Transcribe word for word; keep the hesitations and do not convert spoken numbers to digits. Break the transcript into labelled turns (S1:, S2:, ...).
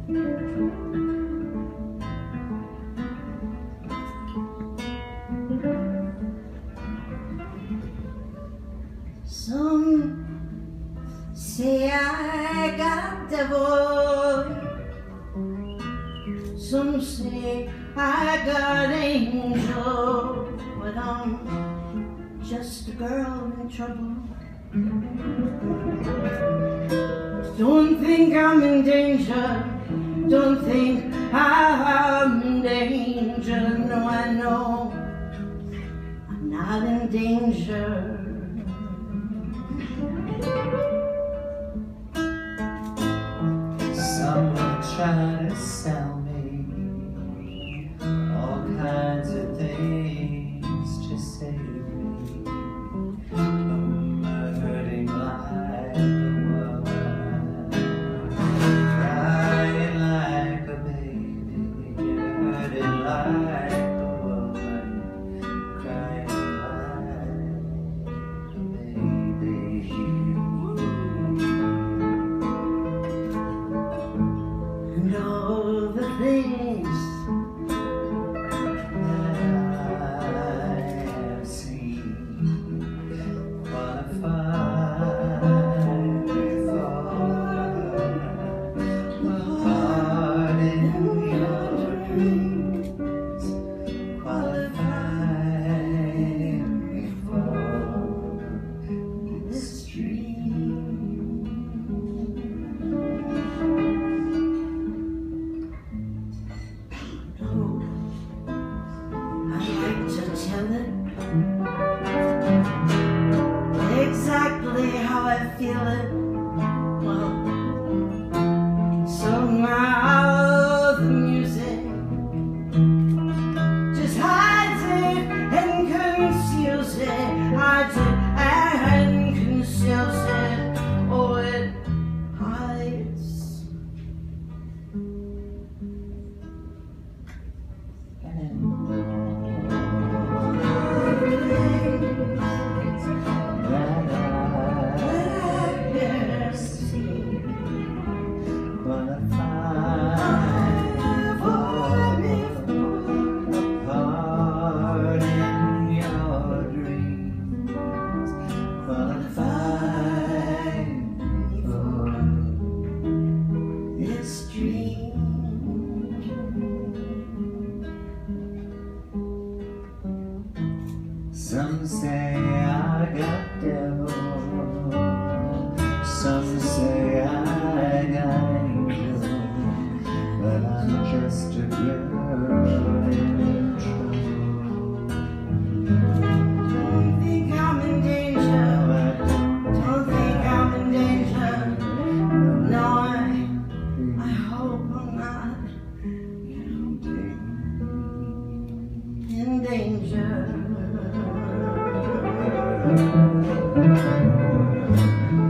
S1: Some say I got devil, some say I got angel, but I'm just a girl in trouble. Don't think I'm in danger, don't think I'm in danger. No, I know I'm not in danger.
S2: Someone trying to sell me all kinds of things to save me from hurting like a woman, crying like a baby, hurting like a woman, crying like a baby.
S1: And all the things
S2: that I have seen qualified before, my heart in your dreams qualified before this dream.
S1: I'd like to tell it exactly how I feel it. Well, somehow the music just hides it and conceals it, hides it and conceals it. Oh, it hides.
S2: Some say I got devil, some say I got angel, but I'm just a girl in trouble.
S1: Don't think I'm in danger, don't think I'm in danger. No, I, I hope I'm not in danger.